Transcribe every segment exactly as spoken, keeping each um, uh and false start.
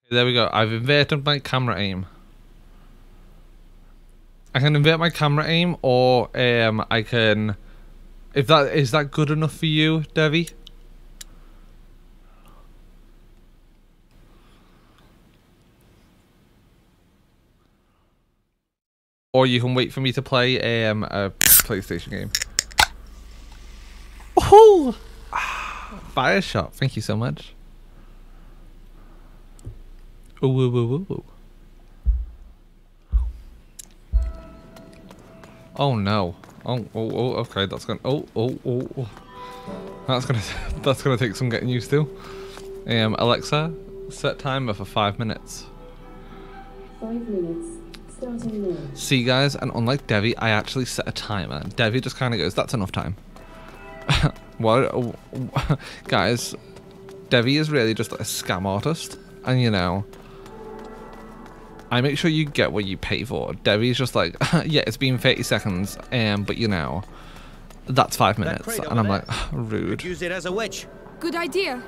There we go. I've inverted my camera aim. I can invert my camera aim, or um, I can. If that is that good enough for you, Devi? Or you can wait for me to play um, a PlayStation game. Oh, Bioshock! Thank you so much. Ooh, ooh, ooh, ooh. Oh no! Oh, oh, oh! Okay, that's gonna. Oh, oh, oh, oh. That's gonna. That's gonna take some getting used to. Um, Alexa, set timer for five minutes. Five minutes. Starting now. See, guys, and unlike Devi, I actually set a timer. Devi just kind of goes, "That's enough time." What, guys? Devi is really just a scam artist, and you know. I make sure you get what you pay for. Devi's just like, yeah, it's been thirty seconds, um, but you know, that's five minutes. And I'm like, rude. Could use it as a wedge. Good idea.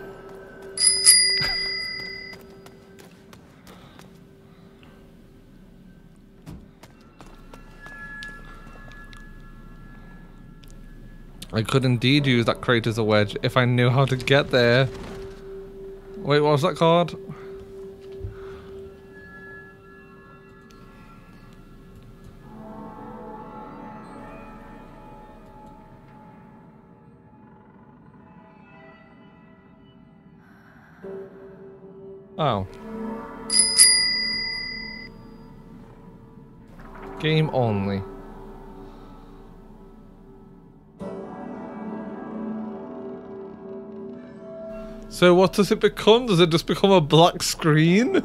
I could indeed use that crate as a wedge if I knew how to get there. Wait, what was that called? Oh. Game only. So what does it become? Does it just become a black screen?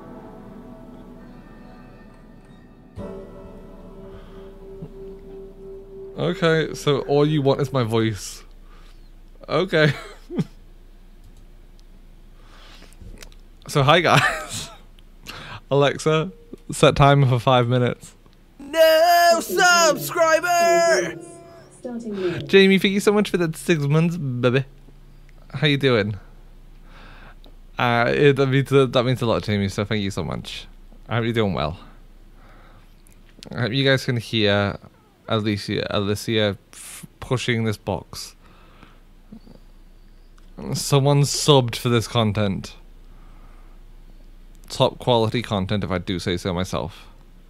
Okay, so all you want is my voice. Okay. So hi guys. Alexa, set timer for five minutes. No subscriber! Starting now. Jamie, thank you so much for that six months, baby. How you doing? Uh, it, that means that means a lot, Jamie. So thank you so much. I hope you're doing well. I hope you guys can hear Alicia, Alicia f pushing this box. Someone subbed for this content. Top quality content, if I do say so myself.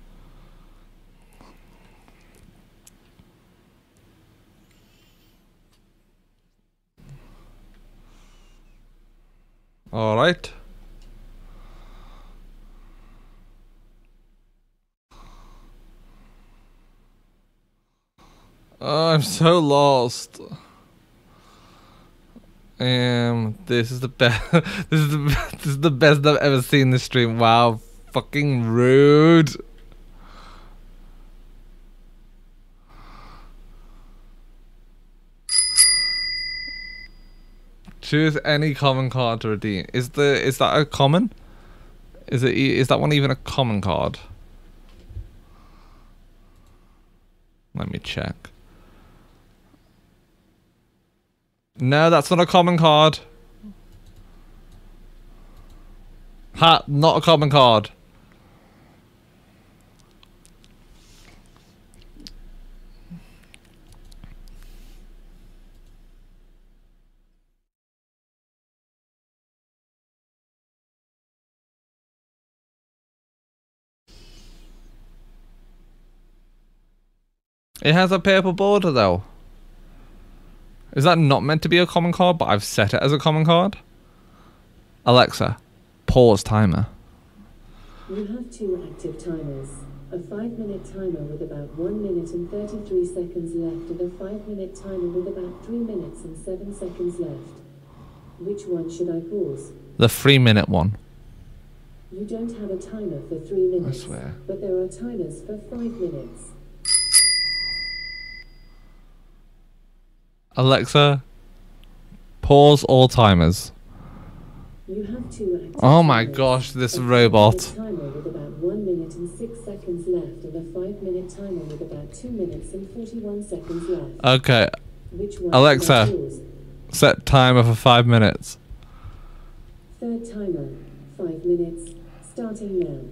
All right. Oh, I'm so lost. Um, this is the best. This is the this is the best I've ever seen this stream. Wow, fucking rude. Choose any common card to redeem. Is the is that a common? Is it is that one even a common card? Let me check. No, that's not a common card. Ha, not a common card. It has a purple border though. Is that not meant to be a common card, but I've set it as a common card? Alexa, pause timer. You have two active timers. A five minute timer with about one minute and thirty-three seconds left, and a five minute timer with about three minutes and seven seconds left. Which one should I pause? The three minute one. You don't have a timer for three minutes. I swear. But there are timers for five minutes. Alexa, pause all timers. You have two active Oh my timers. gosh, this A robot. five minute timer with about one minute and six seconds left, and a five minute timer with about two minutes and forty-one seconds left. Okay, Which one Alexa. should I pause? set timer for five minutes. Third timer, five minutes, starting now.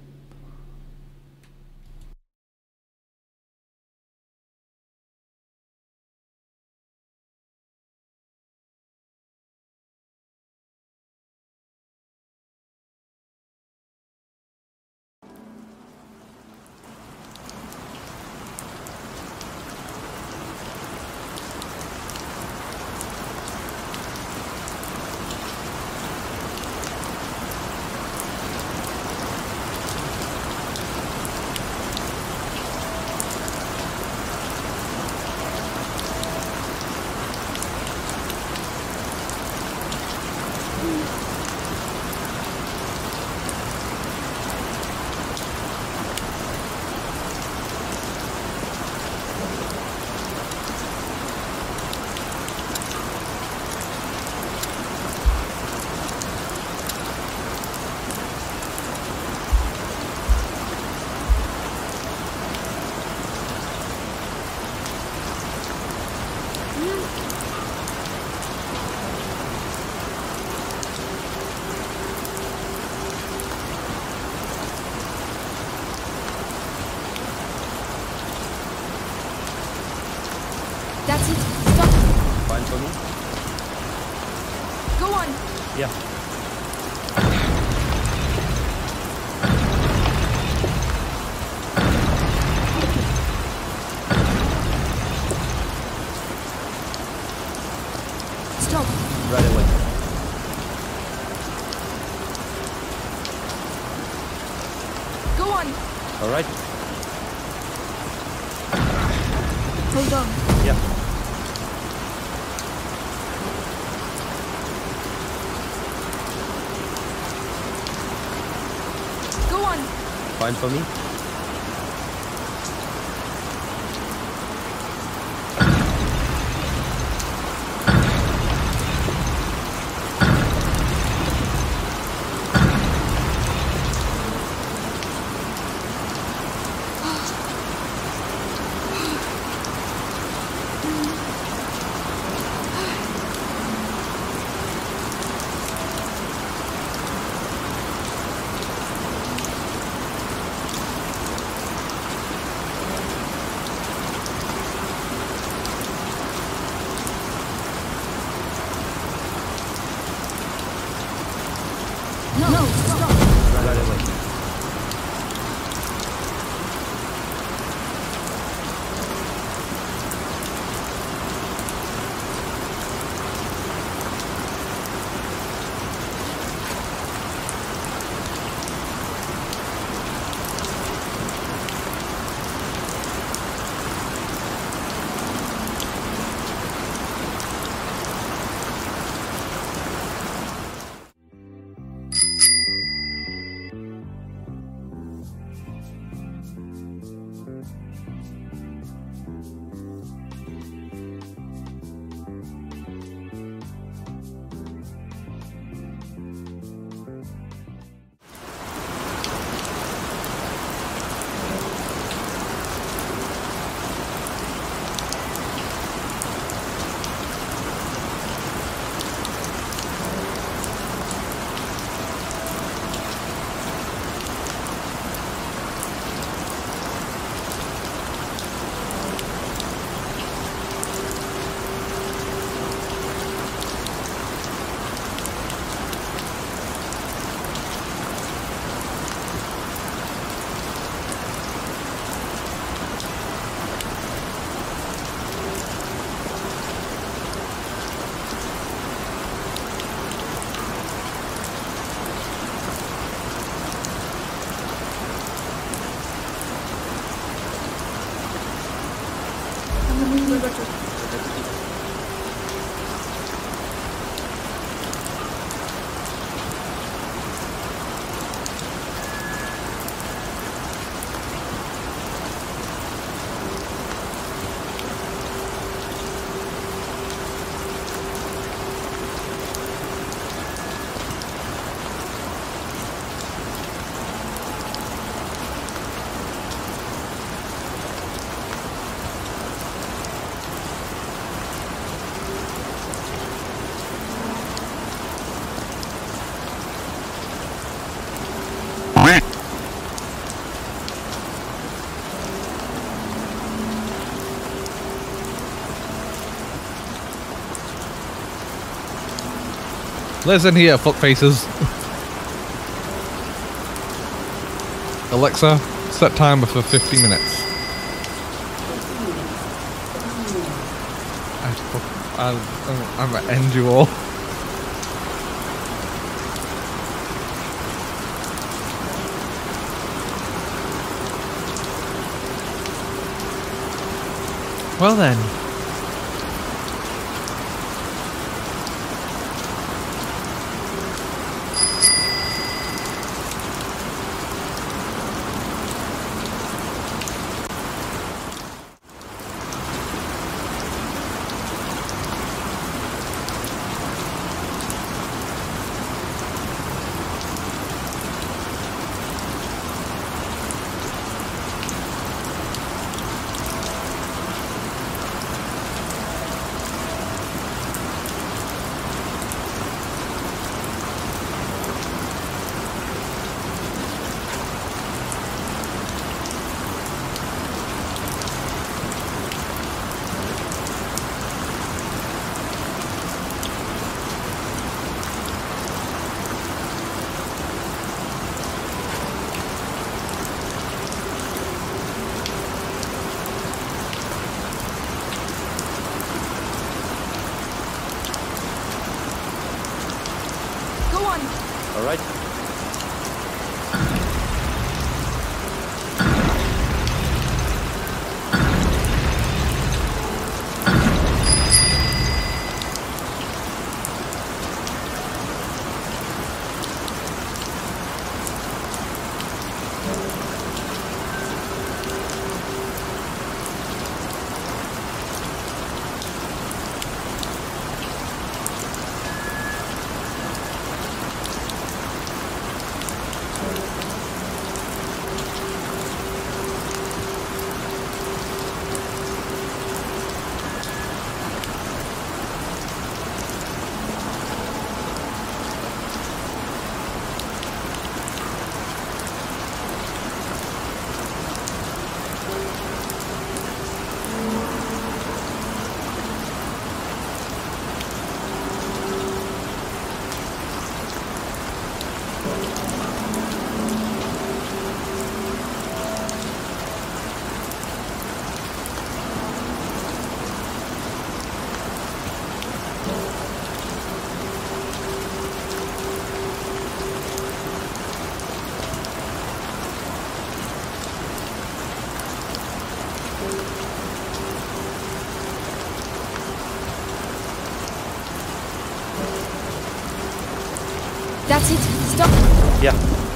That's it. Stop. Fine for me? Go on. Yeah. Stop. Right away. Go on. All right. Hold on. Yeah. Go on. Fine for me? No, no, stop. Right away. Listen here, fuck faces. Alexa, set timer for fifty minutes. I fuck, I'm, I'm, I'm gonna end you all. Well then. All right. That's it. Stop. Yeah.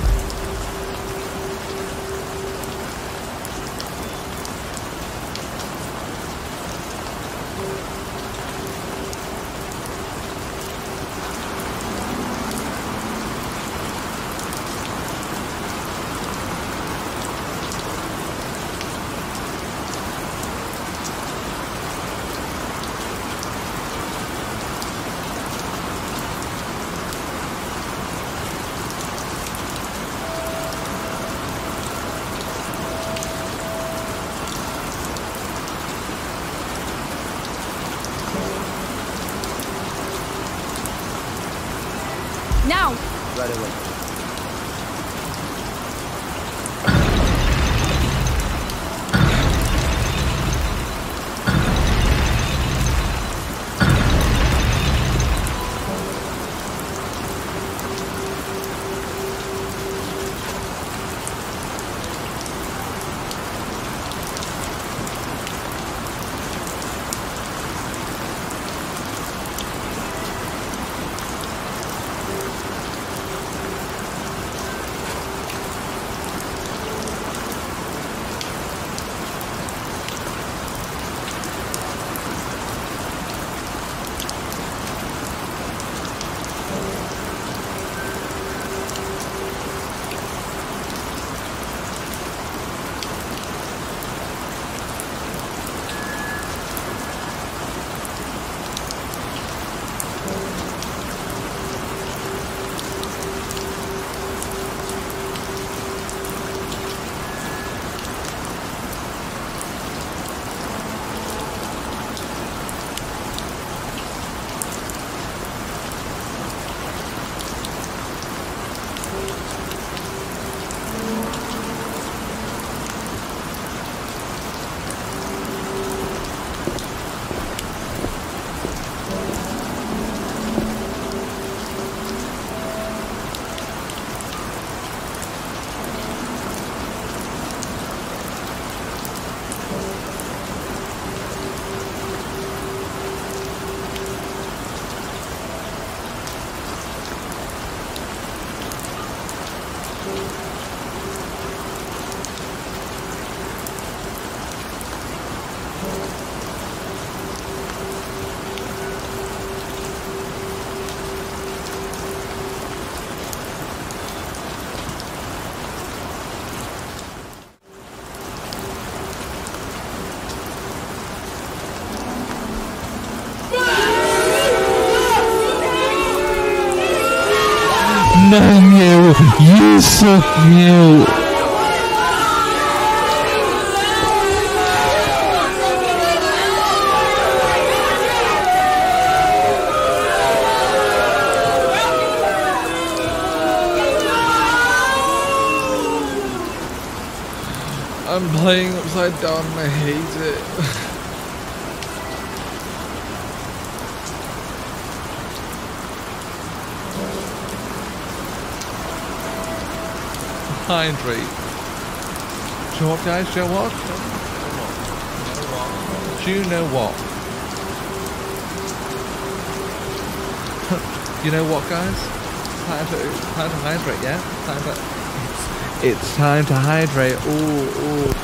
Now. Right away. Menu, you suck you. I'm playing upside down and I hate it. Hydrate. Do you know what, guys? Do you know what? Do you know what? You know what, guys? Time to, time to hydrate, yeah? Time to, it's, it's time to hydrate. Ooh, ooh.